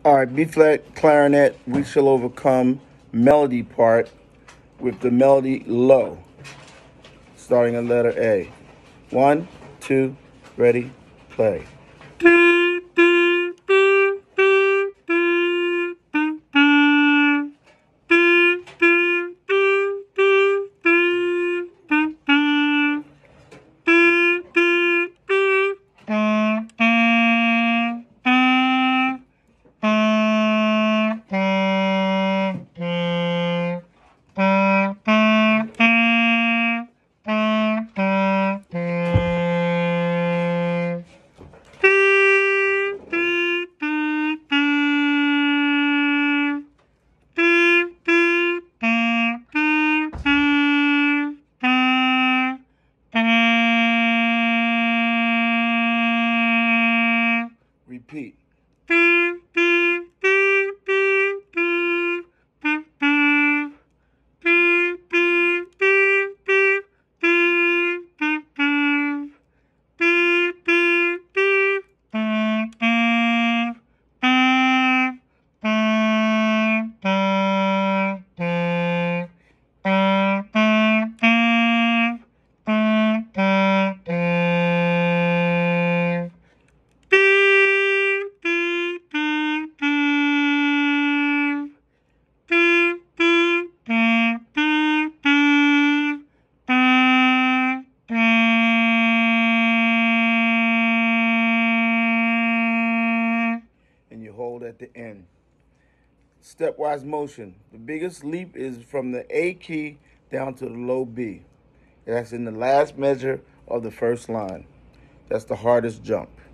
All right, B flat clarinet, we shall overcome melody part with the melody low, starting at letter A. 1, 2, ready, play. Repeat. And you hold at the end. Stepwise motion. The biggest leap is from the A key down to the low B. That's in the last measure of the first line. That's the hardest jump.